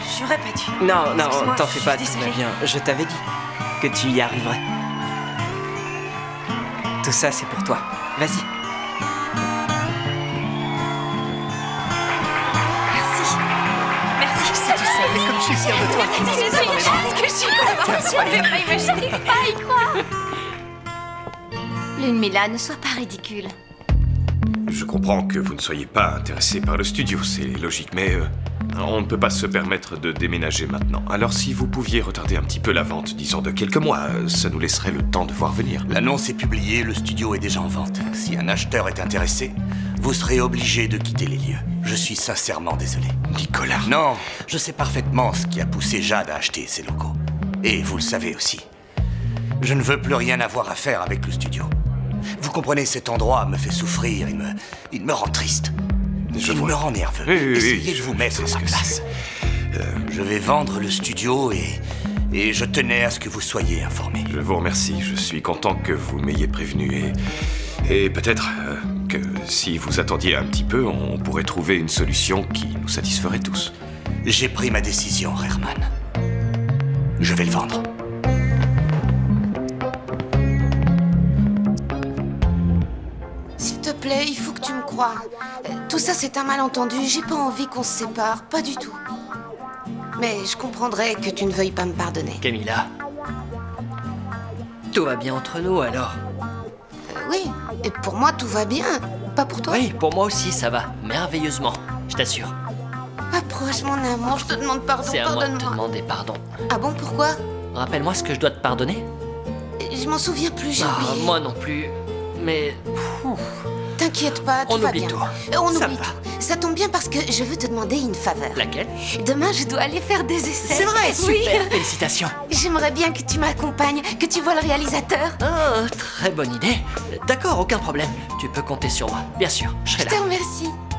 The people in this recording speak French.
j'aurais pas dû. Non, non, Excuse-moi, t'en fais pas, je tout suis va désolée. bien. Je t'avais dit que tu y arriverais. Tout ça, c'est pour toi. Vas-y. Merci. Merci. Si tu savais comme je suis fière de toi. Parce que je suis contente. Je n'avais pas imaginé. Pas y croire. Lunmila, ne sois pas ridicule. Je comprends que vous ne soyez pas intéressé par le studio, c'est logique, mais on ne peut pas se permettre de déménager maintenant. Alors si vous pouviez retarder un petit peu la vente, disons de quelques mois, ça nous laisserait le temps de voir venir. L'annonce est publiée, le studio est déjà en vente. Si un acheteur est intéressé, vous serez obligé de quitter les lieux. Je suis sincèrement désolé. Nicolas. Non, je sais parfaitement ce qui a poussé Jade à acheter ces locaux. Et vous le savez aussi. Je ne veux plus rien avoir à faire avec le studio. Vous comprenez, cet endroit me fait souffrir, il me rend triste. Il me rend nerveux. Oui, Essayez de vous mettre à ma place. Je vais vendre le studio et je tenais à ce que vous soyez informés. Je vous remercie, je suis content que vous m'ayez prévenu et peut-être que si vous attendiez un petit peu, on pourrait trouver une solution qui nous satisferait tous. J'ai pris ma décision, Herman. Je vais le vendre. S'il te plaît, il faut que tu me croies. Tout ça, c'est un malentendu. J'ai pas envie qu'on se sépare, pas du tout. Mais je comprendrais que tu ne veuilles pas me pardonner. Camilla. Tout va bien entre nous alors? Oui, et pour moi, tout va bien. Pas pour toi? Oui, pour moi aussi, ça va. Merveilleusement, je t'assure. Approche, mon amour, je te demande pardon, C'est à moi de te pardonne-moi. demander pardon. Ah bon, pourquoi? Rappelle-moi ce que je dois te pardonner. Je m'en souviens plus, j'ai Ah, oublié. moi non plus. Mais... T'inquiète pas, tout On va oublie bien. tout. On Ça oublie va. tout. Ça tombe bien parce que je veux te demander une faveur. Laquelle? Demain, je dois aller faire des essais. C'est vrai, Oui. super, félicitations. J'aimerais bien que tu m'accompagnes, que tu vois le réalisateur. Ah, très bonne idée. D'accord, aucun problème. Tu peux compter sur moi. Bien sûr, je serai Je là. te remercie.